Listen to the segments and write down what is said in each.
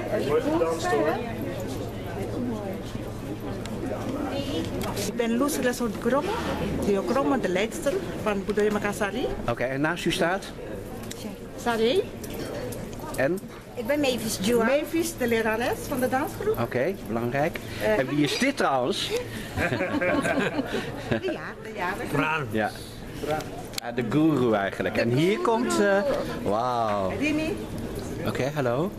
Ik ben Loes Lesot Kromme, de leidster van Budaya Makassari. Oké, en naast u staat? Sari. En? Ik ben Mavis Jua. Mavis, de lerares van de dansgroep. Oké, belangrijk. En wie is dit trouwens? De jarige. Ja. De guru eigenlijk. En hier komt... Wauw. Rini. Oké, hallo.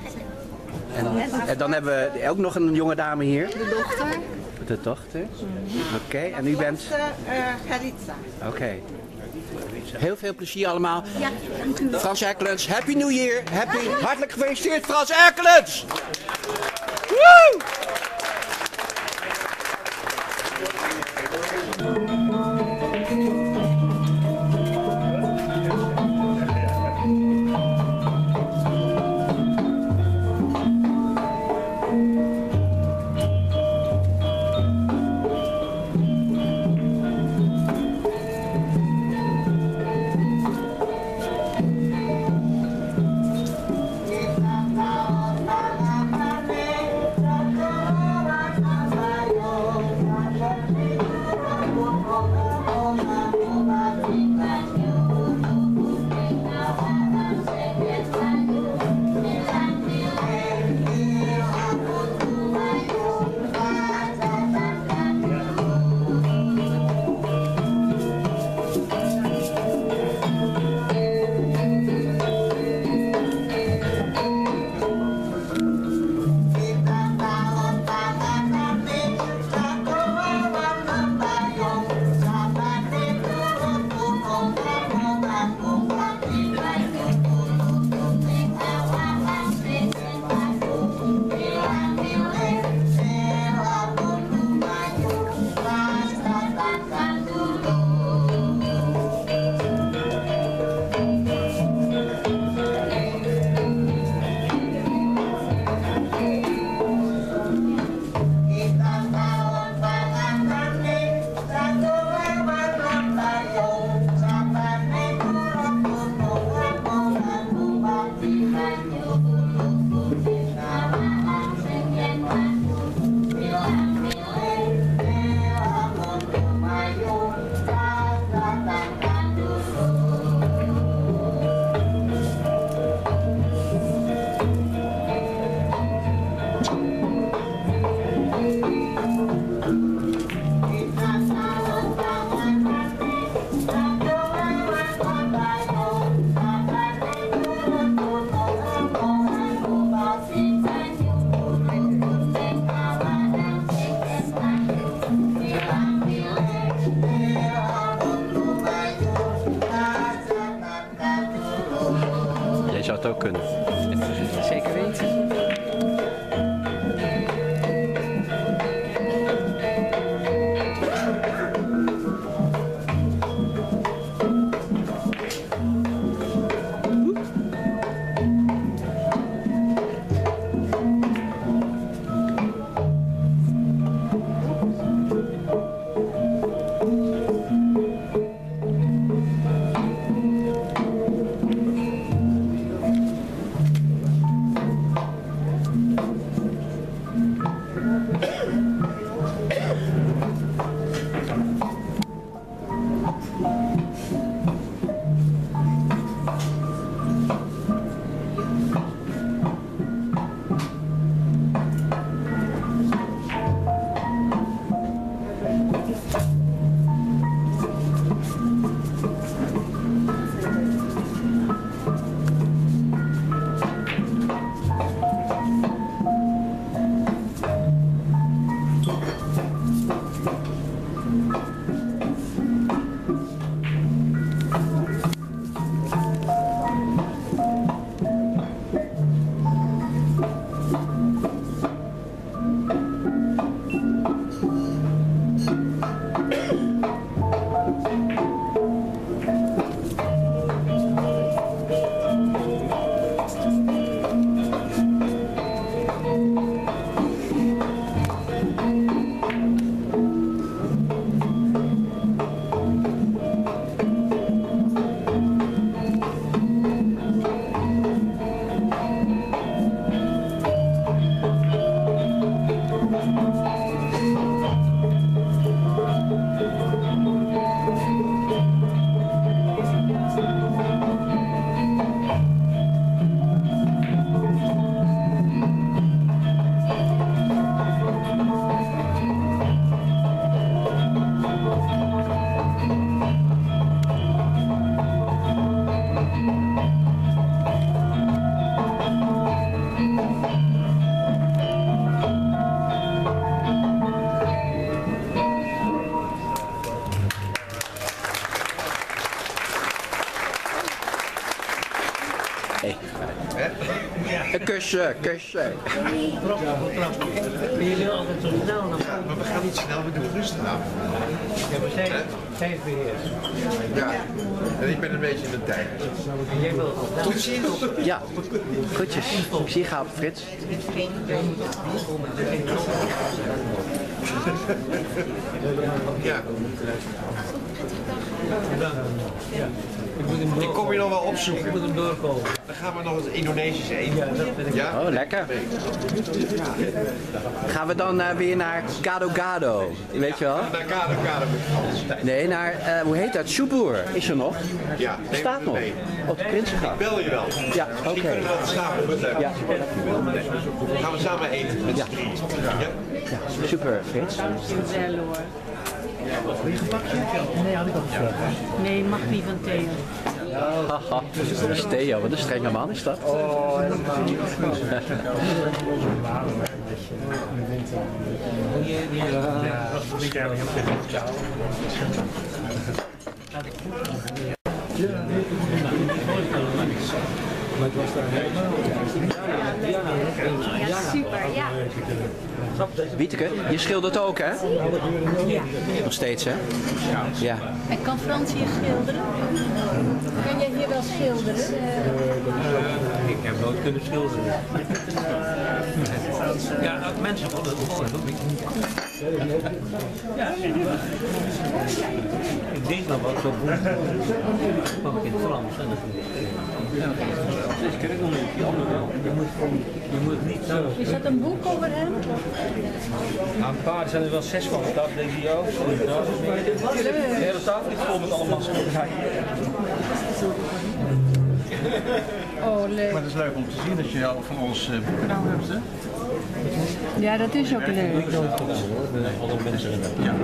En dan hebben we ook nog een jonge dame hier. De dochter. De dochter. Oké, en u bent... Haritza. Oké. Heel veel plezier allemaal. Ja. Frans Erkelens, Happy New Year. Hartelijk gefeliciteerd Frans Erkelens. Woe! Kussen, kussen. Jullie altijd zo snel naar Maar we gaan niet snel, we doen rustig nou. Zij beheerst. Ja, en ik ben een beetje in de tijd. En jij wil Tot ziens. Ja, goedjes. Ik zie je gauw, Frits. Ja. Ik kom je nog wel opzoeken. Ik moet hem doorkomen. Dan gaan we nog het Indonesisch eten. Ja, dat vind ik. Ja? Oh, lekker. Gaan we dan weer naar Gado Gado? Weet je wel? Naar Kado met Nee, naar, hoe heet dat? Sjoeboer. Is er nog? Ja, neem Staat het nog. mee. Op de Prinsengracht. Bel je wel. Ja, Misschien oké. kunnen we dat samen doen. Ja. Dan gaan we samen eten met z'n drieën. Ja? Ja, super, Frits. Nee, had ik al gezegd. Nee, mag niet van Theo. Haha, dat is Theo, wat een strenge man is dat. Ja, super, ja. Wieteke, je schildert ook, hè? Nog steeds, hè? Ja. En kan Frans hier schilderen? Kan jij hier wel schilderen? Ik heb nooit kunnen schilderen. Ja, mensen vonden het mooi, dat ik niet. Ja. Ik deed nog wat zo goed. Dan kwam ik in het Frans en dat dus ken ik nog niet, die andere wel. Je moet niet zo. Is dat een boek over hem? Aan paarden zijn er wel 6 van. Dat denk je ook. De hele tafel ligt vol met allemaal schilderijen. Oh, leuk. Maar het is leuk om te zien dat je al van ons boeken nou hebt, hè? Ja, dat is ook leuk. Ik nooit gedaan hoor, met andere mensen gedaan. Ja.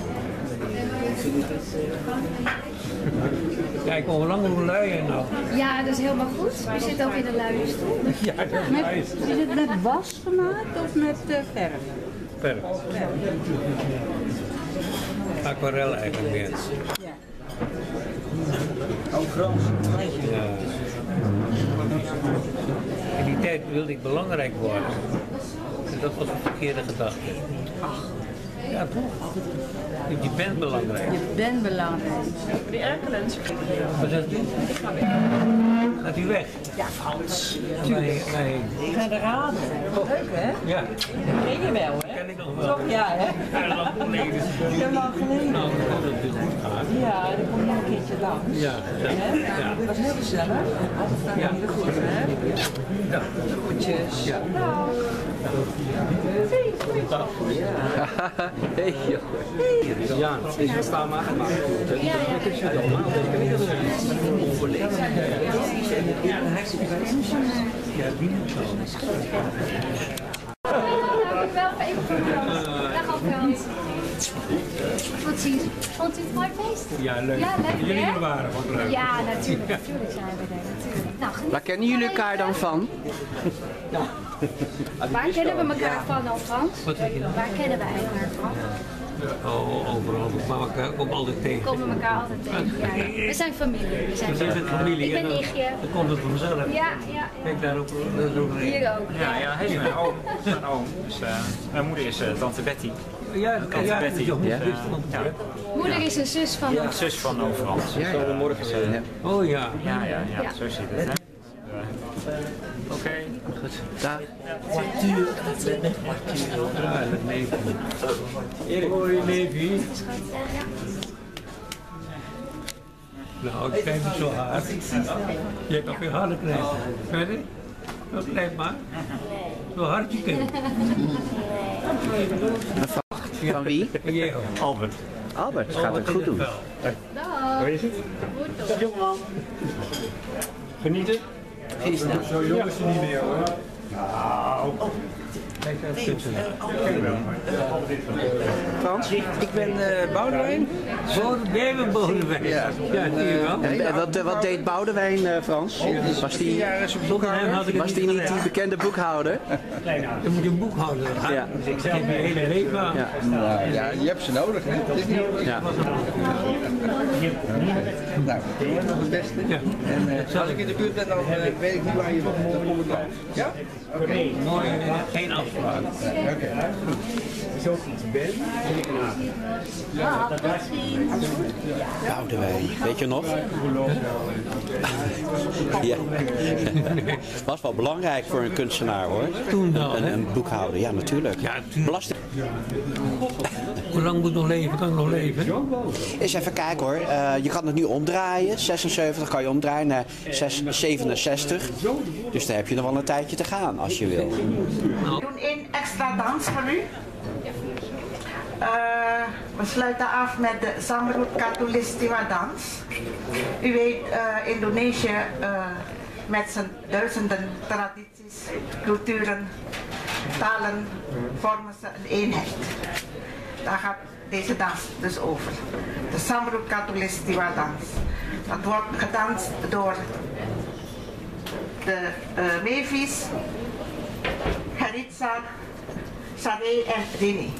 Kijk, hoe lang hoe lui je nou? Ja, dat is helemaal goed. Je zit ook in een luie stoel. Ja, dat is Is het met was gemaakt of met verf? verf. Aquarel eigenlijk meer. Ja. Oh, Frans. Ja. In die tijd wilde ik belangrijk worden. En dat was een verkeerde gedachte. Ja, toch? Je bent belangrijk. Je bent belangrijk. Wat zegt u? Gaat u weg? Ja, Frans. Nee. Ik ga de raden. Leuk, hè? Ja, Ken je wel, hè? ken ik nog wel. Toch? Ja, hè? Ja, lang geleden. Heel lang geleden. Nou, ik hoop dat het goed gaat. Ja, dan kom je een keertje langs. Ja, Hè? ja. Het was heel gezellig. Altijd van Ja. hele goed, hè? Ja. Groetjes. Ja. Hey, joh. Ja, het is een paar maanden gemaakt. Het is normaal, dat ik niet dat het onverleefd. Ja, die moet zo. Dankjewel voor even voor Frans. Dag Frans. Tot ziens. Vond u het mooi feest? Ja, leuk. Ja, leuk, Jullie hè? waren ook leuk. Ja, natuurlijk. Natuurlijk zijn we er. Natuurlijk. Nou, geniet Waar kennen jullie elkaar dan van? Waar kennen we elkaar van al, Frans? Wat zeg je dan? Waar kennen wij elkaar van? Oh, overal. Maar elkaar ook altijd tegen. We komen elkaar altijd tegen. Ja. We zijn familie. We zijn We zijn familie. Ik ben en dan- nichtje. Dan komt het vanzelf. Ja, ja. Kijk, daar ook. Dat is ook Hier ook. Ja, hij is mijn oom. Mijn oom. Dus, mijn moeder is tante Betty. Ja, Tante Betty. ja. Ja. Moeder is een zus van De zus van oom Frans. Zo morgen weer. Oh ja. Ja, zo zit het. Hè? Oké. Goed, daar. Ja, dat neefje. Hoi, neefje. Nou, ik krijg niet zo hard. Je hebt nog veel harder krijgen. Verder? Dat blijft maar. Zo hard je kunt. Van wie? Ja, Albert. Albert, gaat het goed doen. Hoe is het? Jongeman. Genieten? Zo jong is hij niet meer hoor. Nou. Frans, ik ben Boudewijn. Jij bent Boudewijn? Ja. Ja, zie je wel. En wat deed Boudewijn, Frans? Was die niet die bekende boekhouder? Je moet een boekhouder hebben. Ja. Ik zeg je hele leven aan. Ja. Nou, ja, je hebt ze nodig. Hè? Het is niet Ja. Nou, dat is het beste. Ja. En als ik in de buurt ben, dan weet ik niet waar je woont. Dan kom ik langs. Ja? Oké. Mooi, geen afspraak. Oké. Zo iets ben. Boudewijn, weet je nog? Ja. Was wel belangrijk voor een kunstenaar hoor. Toen dan, hè? Een boekhouder, ja natuurlijk. Ja, toen. Belasting. Hoe lang moet ik nog leven? Kan ik nog leven? Eens even kijken hoor. Je kan het nu omdraaien. 76 kan je omdraaien naar 67. Dus daar heb je nog wel een tijdje te gaan als je wil. We doen 1 extra dans voor u. We sluiten af met de Zamrud Katulistiwa dans. U weet, Indonesië met zijn duizenden tradities, culturen, talen vormen ze een eenheid. Daar gaat deze dans dus over. De Zamrud Katulistiwa dans. Dat wordt gedanst door de Mevis, Haritsa, Sade en Rini.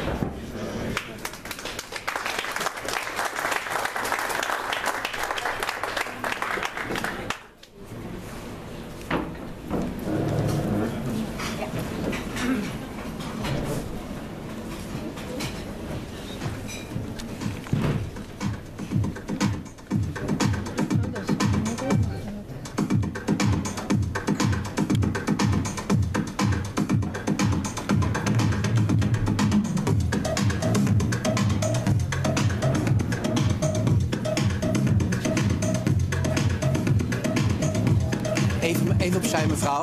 Even opzij mevrouw.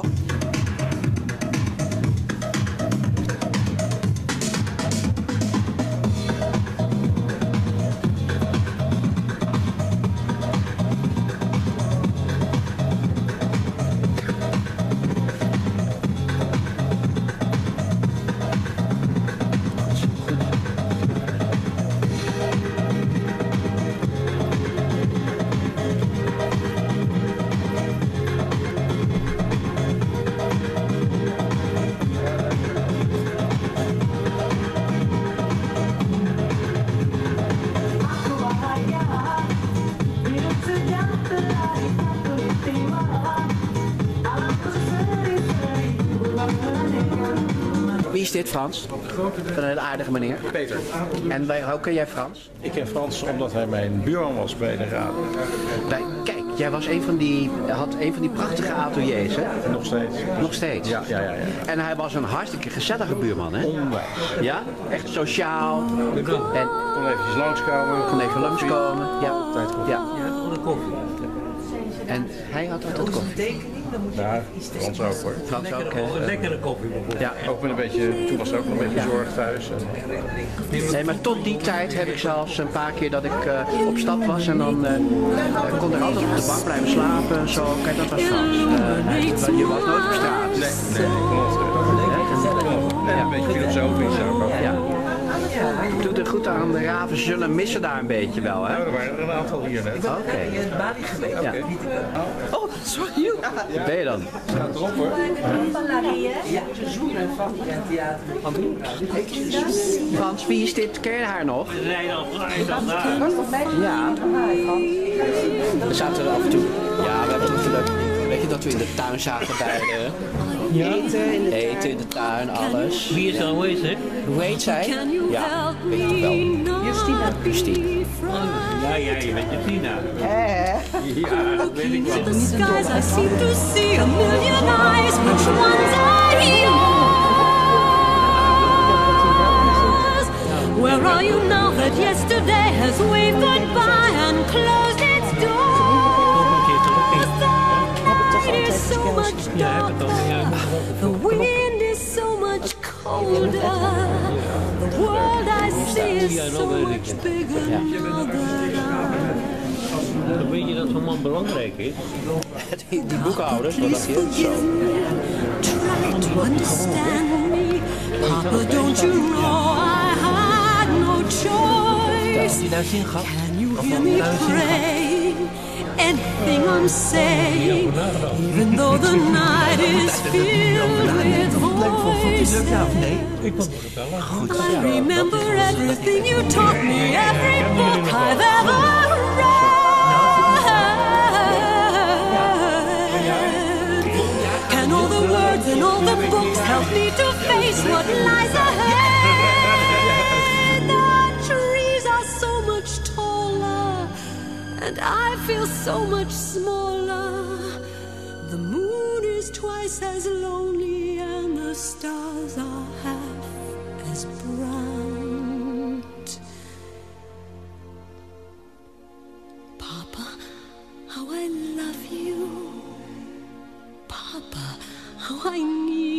Wie is dit, Frans? Van een aardige meneer. Peter. En hoe ken jij Frans? Ik ken Frans omdat hij mijn buurman was bij de raad. Kijk, jij was had een van die prachtige ateliers, hè? Nog steeds. Nog steeds? Ja. En hij was een hartstikke gezellige buurman, hè? Onwijs. Ja? Echt sociaal. En Kon eventjes langskomen. kon even langskomen. Ja. Altijd goed. Ja. Voor de koffie. En hij had altijd koffie. Ja, Frans ook hoor. Frans ook. Een lekkere koffie bijvoorbeeld. Ja. Ook met een beetje, toen was het ook nog een beetje zorg thuis. Nee, maar tot die tijd heb ik zelfs een paar keer dat ik op stap was en dan kon ik altijd op de bank blijven slapen en zo. Kijk, dat was Frans. Je was nooit op straat. Nee, klopt. En een beetje filosofisch ook. Ja. Het doet er goed aan, de raven zullen missen daar een beetje wel, hè? Nou, er waren er een aantal hier net. Oké. Bali geweest. Ja. Oh, sorry. Waar ben je dan? Staat erop hoor. Ja, ze zoenen van het theater. Frans, wie is dit? Ken je haar nog? We rijden al daar. Ja. We zaten er af en toe. Ja, we hebben natuurlijk. Weet je dat we in de tuin zaten bij de eten in de tuin, alles. Wie is dat aanwezig? Hoe heet zij? Ja, weet ik wel. Justine. Ja, je bent Justina. Ja, dat weet ik wel. The skies I seem to see a million eyes. Which ones are yours? Where are you now that yesterday has waved goodbye and closed its doors? The night is so much darker. The wind is so much colder. The world I see is so much bigger now that Weet je dat zo'n man belangrijk is? Die boekhouders, wat dacht je? Zo. try to understand me. But don't you know I had no choice? Can you hear me praying? Anything I'm saying, even though the night is filled with voices. I remember everything you taught me, every book I've ever read. Can all the words and all the books help me to face what lies ahead? The trees are so much taller, and I feel so much smaller. The moon is twice as lonely, and the stars are half as bright. Papa, how I love you. Papa, how I need